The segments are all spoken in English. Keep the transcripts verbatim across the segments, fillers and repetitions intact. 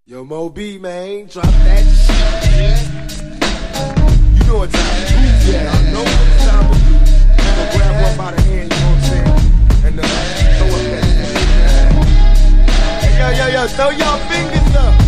Yo, Mo B, man, drop that shit, yeah. You know what time to do, yeah. I know what time to do. So grab one by the hand, you know what I'm saying? And uh, throw up that shit. Hey, yo, yo, yo, throw y'all fingers up.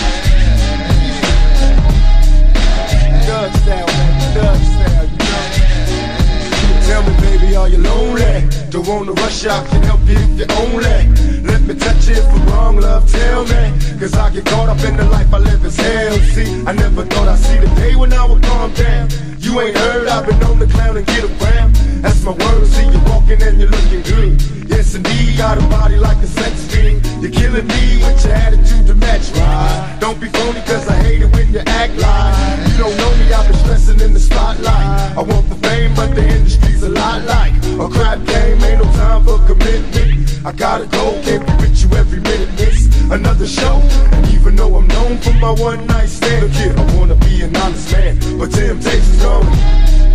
Doug style, man, Doug style, you know. Tell me, baby, are you lonely? Don't wanna rush out, can help you if you're only. Let me touch it for wrong, love, tell me. Cause I get caught up in the life I live as hell. See, I never thought I'd see the day when I would calm down. You ain't heard, I've been on the clown and get around. That's my word, see you walking and you're looking good. Yes indeed, got a body like a sex fiend. You're killing me with your attitude to match, right? Don't be phony cause I hate it when you act like you don't know me, I've been stressing in the spotlight. I want the fame but the industry's a lot like a crap game, ain't no time for commitment. I gotta go, can't be with you every minute, miss another show. And even though I'm known for my one night stand, look here, I wanna be an honest man, but temptation's on me.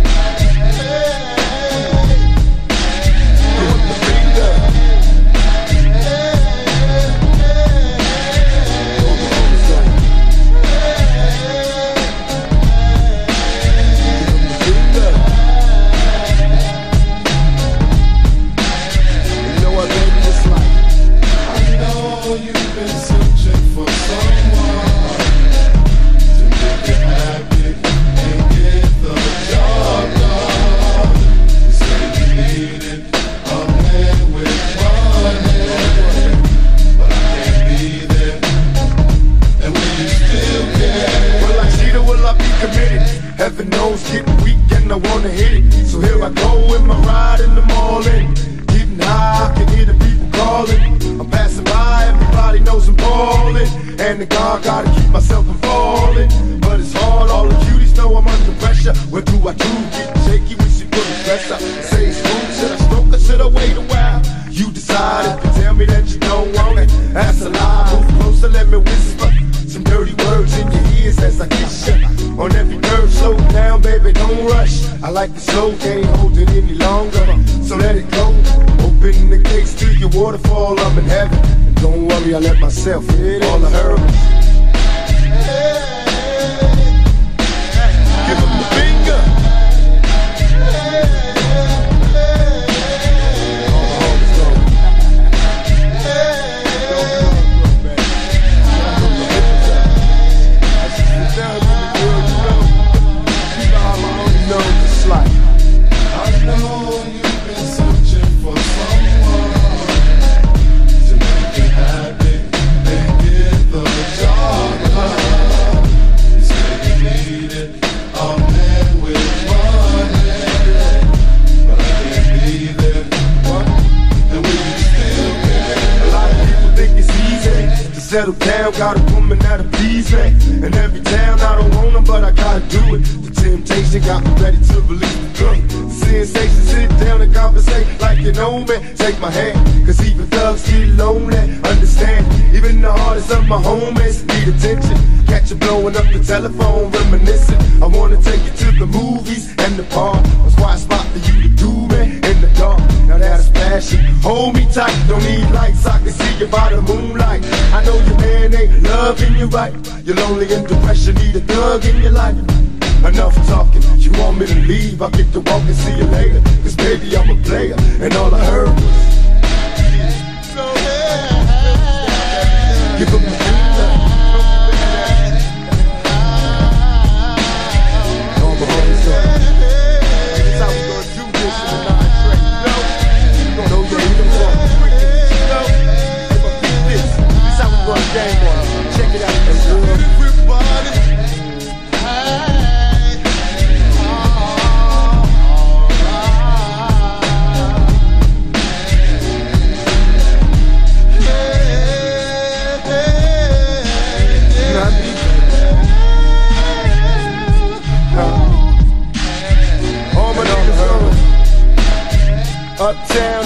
Heaven knows getting weak and I wanna hit it. So here I go in my ride in the morning. Getting high, I can hear the people calling. I'm passing by, everybody knows I'm ballin'. And the God gotta keep myself from falling. But it's hard, all the cuties know I'm under pressure. What do I do? Getting shaky, we should put the press up. Say it's smooth, should I stroke or should I wait a while? You decide if you tell me that you don't want it. That's a lie, move closer, let me whisper some dirty words in your ears as I kiss you. On every nerve, slow down, baby, don't rush. I like the slow, can't hold it any longer, so let it go. Open the gates to your waterfall, I'm in heaven. And don't worry, I let myself hit all the hurdles. Give him the finger. Settle down, got a woman that'll please me. In every town, I don't want them, but I gotta do it. The temptation got me ready to release the gun. The sensation, sit down and conversate like you know me. Take my hand, cause even thugs get lonely. Understand, even the hardest of my homies need attention. Catch you blowing up the telephone, reminiscing. I wanna take you to the movies and the park. That's why I spot for you to do me in the dark. Now that's passion. Hold me tight, don't need lights, I can see you by the moonlight. I know your man ain't loving you right. You're lonely and depression, need a thug in your life. Enough talking, you want me to leave, I'll get to walk and see you later. Cause baby, I'm a player, and all I heard was give him the finger. All the homies up. This is how we gonna do this in the nine track, you know? You gonna know your even walk. You know? Hey, but beat this. This is how we run game on. Check it out, everybody. Uptown.